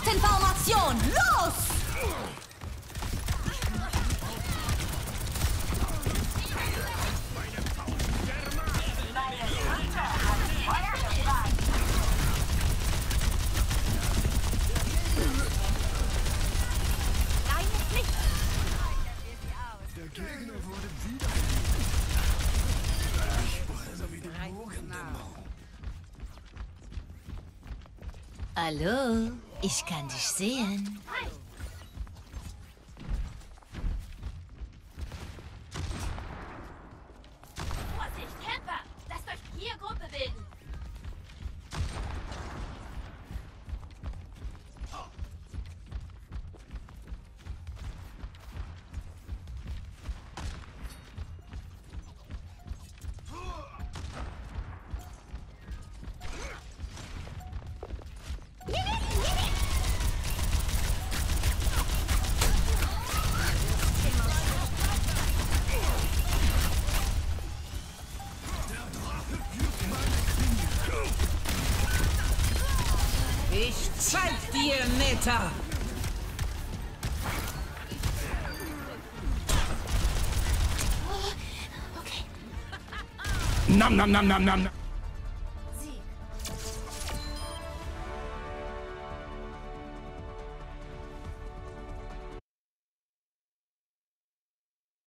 Kettenformation, los! Der Gegner wurde wieder. Ich brenne wie die Morgendämmerung. Hallo, ich kann dich sehen. Vorsicht, Camper! Lasst euch hier Gruppe bilden! Ich zeig dir, Neta! Okay. Nam, nam, nam, nam, nam.